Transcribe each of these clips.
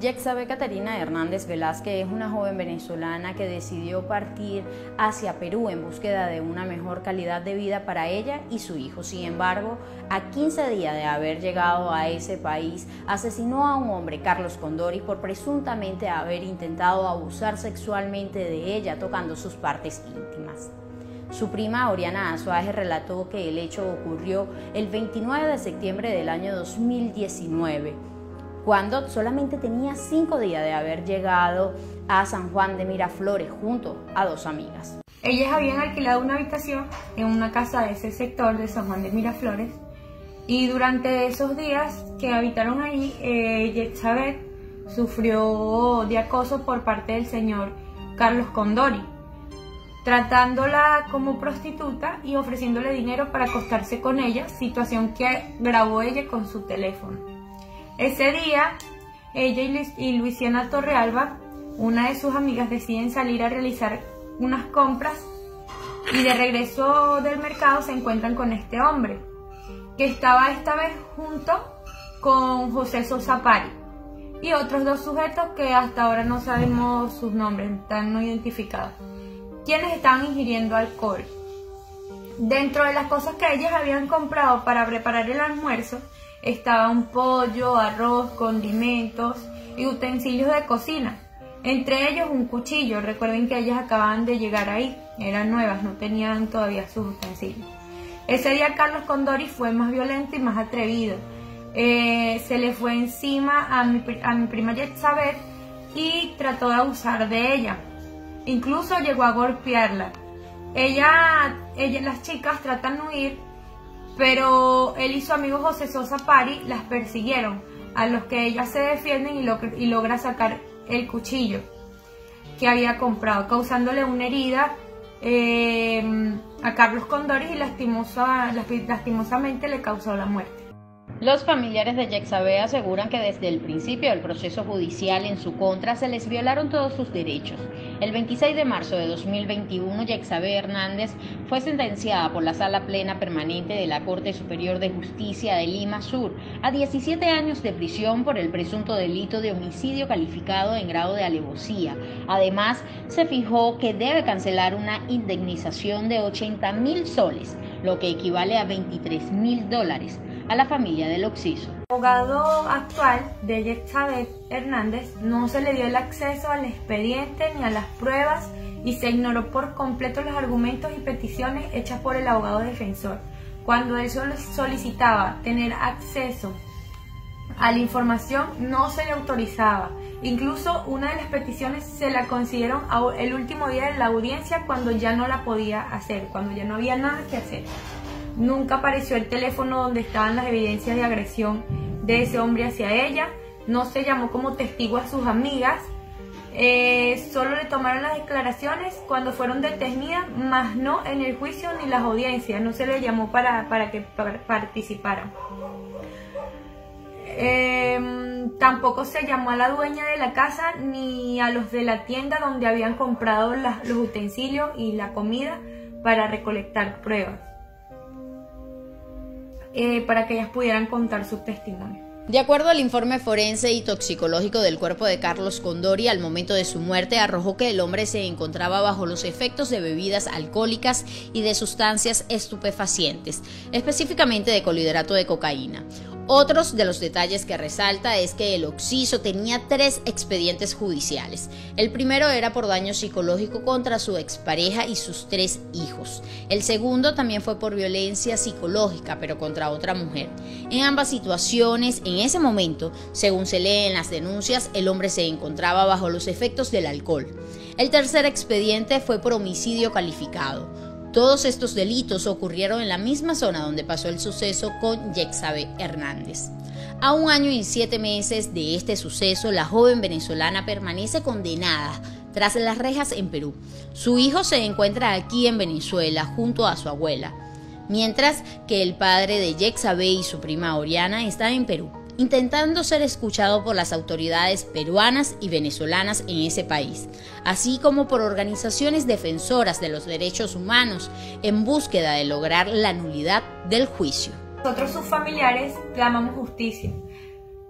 Yexabe Caterina Hernández Velázquez es una joven venezolana que decidió partir hacia Perú en búsqueda de una mejor calidad de vida para ella y su hijo. Sin embargo, a 15 días de haber llegado a ese país, asesinó a un hombre, Carlos Condori, por presuntamente haber intentado abusar sexualmente de ella tocando sus partes íntimas. Su prima Oriana Azuaje relató que el hecho ocurrió el 29 de septiembre del año 2019, cuando solamente tenía 5 días de haber llegado a San Juan de Miraflores junto a 2 amigas. Ellas habían alquilado una habitación en una casa de ese sector de San Juan de Miraflores y durante esos días que habitaron allí, Yexabe sufrió de acoso por parte del señor Carlos Condori, tratándola como prostituta y ofreciéndole dinero para acostarse con ella, situación que grabó ella con su teléfono. Ese día, ella y Luisiana Torrealba, una de sus amigas, deciden salir a realizar unas compras y de regreso del mercado se encuentran con este hombre, que estaba esta vez junto con José Sosa Pari y otros 2 sujetos que hasta ahora no sabemos sus nombres, están no identificados, quienes estaban ingiriendo alcohol. Dentro de las cosas que ellas habían comprado para preparar el almuerzo, estaba un pollo, arroz, condimentos y utensilios de cocina. Entre ellos un cuchillo. Recuerden que ellas acababan de llegar ahí, eran nuevas, no tenían todavía sus utensilios. Ese día Carlos Condori fue más violento y más atrevido. Se le fue encima a mi prima Yexabe y trató de abusar de ella. Incluso llegó a golpearla. Las chicas tratan de huir, pero él y su amigo José Sosa Pari las persiguieron, a los que ellas se defienden y logra sacar el cuchillo que había comprado, causándole una herida a Carlos Condori y lastimosamente le causó la muerte. Los familiares de Yexabe aseguran que desde el principio del proceso judicial en su contra se les violaron todos sus derechos. El 26 de marzo de 2021, Yexabe Hernández fue sentenciada por la Sala Plena Permanente de la Corte Superior de Justicia de Lima Sur a 17 años de prisión por el presunto delito de homicidio calificado en grado de alevosía. Además, se fijó que debe cancelar una indemnización de 80.000 soles, lo que equivale a $23.000, a la familia del occiso. El abogado actual de Yexabe Hernández no se le dio el acceso al expediente ni a las pruebas y se ignoró por completo los argumentos y peticiones hechas por el abogado defensor. Cuando él solicitaba tener acceso a la información, no se le autorizaba. Incluso una de las peticiones se la concedieron el último día de la audiencia, cuando ya no la podía hacer, cuando ya no había nada que hacer. Nunca apareció el teléfono donde estaban las evidencias de agresión de ese hombre hacia ella. No se llamó como testigo a sus amigas. Solo le tomaron las declaraciones cuando fueron detenidas, más no en el juicio ni las audiencias. No se le llamó para que participaran. Tampoco se llamó a la dueña de la casa ni a los de la tienda donde habían comprado los utensilios y la comida para recolectar pruebas, para que ellas pudieran contar sus testimonios. De acuerdo al informe forense y toxicológico del cuerpo de Carlos Condori, al momento de su muerte arrojó que el hombre se encontraba bajo los efectos de bebidas alcohólicas y de sustancias estupefacientes, específicamente de clorhidrato de cocaína. Otros de los detalles que resalta es que el occiso tenía 3 expedientes judiciales. El primero era por daño psicológico contra su expareja y sus 3 hijos. El segundo también fue por violencia psicológica, pero contra otra mujer. En ambas situaciones, en ese momento, según se lee en las denuncias, el hombre se encontraba bajo los efectos del alcohol. El tercer expediente fue por homicidio calificado. Todos estos delitos ocurrieron en la misma zona donde pasó el suceso con Yexabe Hernández. A 1 año y 7 meses de este suceso, la joven venezolana permanece condenada tras las rejas en Perú. Su hijo se encuentra aquí en Venezuela junto a su abuela, mientras que el padre de Yexabe y su prima Oriana están en Perú, intentando ser escuchado por las autoridades peruanas y venezolanas en ese país, así como por organizaciones defensoras de los derechos humanos en búsqueda de lograr la nulidad del juicio. Nosotros, sus familiares, clamamos justicia.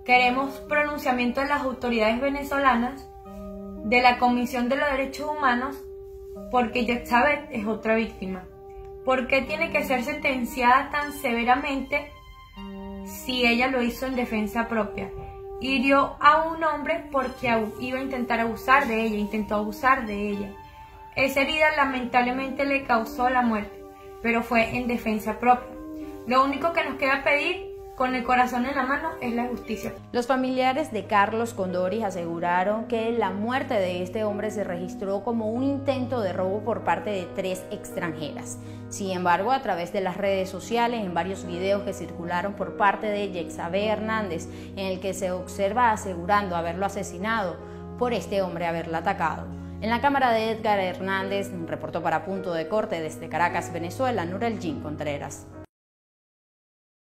Queremos pronunciamiento de las autoridades venezolanas, de la Comisión de los Derechos Humanos, porque Yexabeth es otra víctima. ¿Por qué tiene que ser sentenciada tan severamente si ella lo hizo en defensa propia? Hirió a un hombre porque iba a intentar abusar de ella, intentó abusar de ella. Esa herida lamentablemente le causó la muerte, pero fue en defensa propia. Lo único que nos queda pedir con el corazón en la mano es la justicia. Los familiares de Carlos Condori aseguraron que la muerte de este hombre se registró como un intento de robo por parte de 3 extranjeras. Sin embargo, a través de las redes sociales, en varios videos que circularon por parte de Yexabeth Hernández, en el que se observa asegurando haberlo asesinado por este hombre haberla atacado. En la cámara de Edgar Hernández, reportó para Punto de Corte desde Caracas, Venezuela, Nurelgin Contreras.